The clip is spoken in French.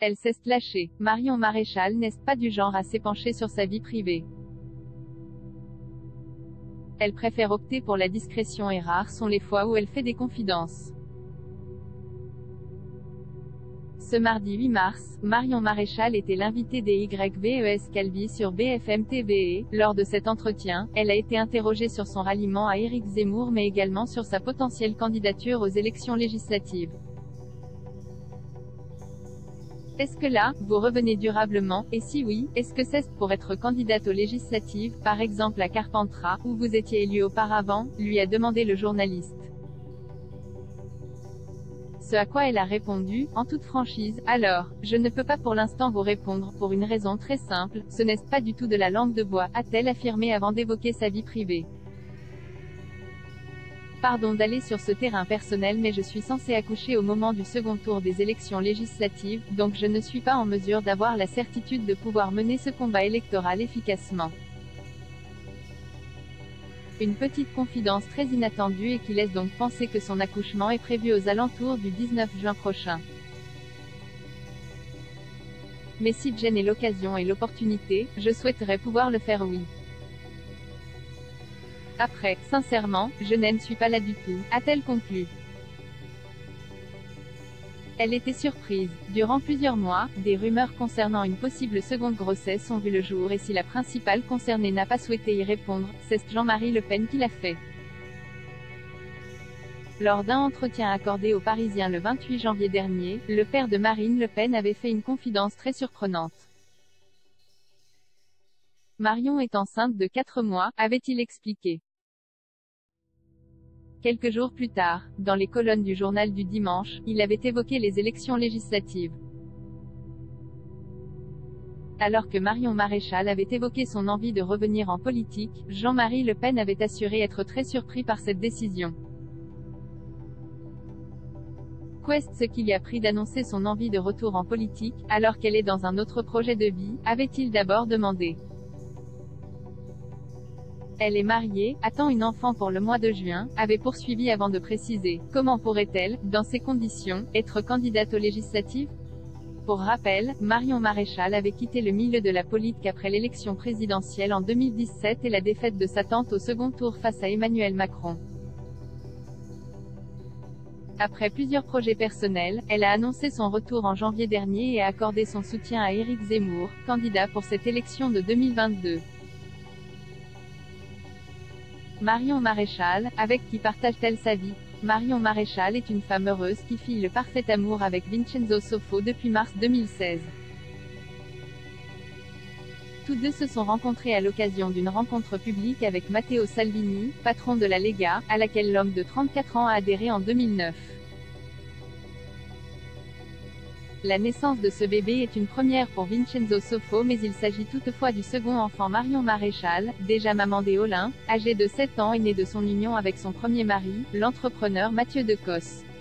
Elle s'est lâchée. Marion Maréchal n'est pas du genre à s'épancher sur sa vie privée. Elle préfère opter pour la discrétion et rares sont les fois où elle fait des confidences. Ce mardi 8 mars, Marion Maréchal était l'invitée des YVES Calvi sur BFM TV. Lors de cet entretien, elle a été interrogée sur son ralliement à Éric Zemmour mais également sur sa potentielle candidature aux élections législatives. Est-ce que là, vous revenez durablement, et si oui, est-ce que c'est pour être candidate aux législatives, par exemple à Carpentras, où vous étiez élue auparavant, lui a demandé le journaliste. Ce à quoi elle a répondu, en toute franchise, alors, je ne peux pas pour l'instant vous répondre, pour une raison très simple, ce n'est pas du tout de la langue de bois, a-t-elle affirmé avant d'évoquer sa vie privée. Pardon d'aller sur ce terrain personnel mais je suis censée accoucher au moment du second tour des élections législatives, donc je ne suis pas en mesure d'avoir la certitude de pouvoir mener ce combat électoral efficacement. Une petite confidence très inattendue et qui laisse donc penser que son accouchement est prévu aux alentours du 19 juin prochain. Mais si j'en ai l'occasion et l'opportunité, je souhaiterais pouvoir le faire oui. Après, sincèrement, je ne suis pas là du tout, a-t-elle conclu. Elle était surprise. Durant plusieurs mois, des rumeurs concernant une possible seconde grossesse ont vu le jour et si la principale concernée n'a pas souhaité y répondre, c'est Jean-Marie Le Pen qui l'a fait. Lors d'un entretien accordé aux Parisiens le 28 janvier dernier, le père de Marine Le Pen avait fait une confidence très surprenante. Marion est enceinte de 4 mois, avait-il expliqué. Quelques jours plus tard, dans les colonnes du journal du dimanche, il avait évoqué les élections législatives. Alors que Marion Maréchal avait évoqué son envie de revenir en politique, Jean-Marie Le Pen avait assuré être très surpris par cette décision. Qu'est-ce ce qui lui a pris d'annoncer son envie de retour en politique, alors qu'elle est dans un autre projet de vie, avait-il d'abord demandé. Elle est mariée, attend une enfant pour le mois de juin, avait poursuivi avant de préciser. Comment pourrait-elle, dans ces conditions, être candidate aux législatives? Pour rappel, Marion Maréchal avait quitté le milieu de la politique après l'élection présidentielle en 2017 et la défaite de sa tante au second tour face à Emmanuel Macron. Après plusieurs projets personnels, elle a annoncé son retour en janvier dernier et a accordé son soutien à Éric Zemmour, candidat pour cette élection de 2022. Marion Maréchal, avec qui partage-t-elle sa vie? Marion Maréchal est une femme heureuse qui fit le parfait amour avec Vincenzo Soffo depuis mars 2016. Tous deux se sont rencontrés à l'occasion d'une rencontre publique avec Matteo Salvini, patron de la Lega, à laquelle l'homme de 34 ans a adhéré en 2009. La naissance de ce bébé est une première pour Vincenzo Soffo mais il s'agit toutefois du second enfant Marion Maréchal, déjà maman d'Éolin, âgée de 7 ans et née de son union avec son premier mari, l'entrepreneur Mathieu Decosses.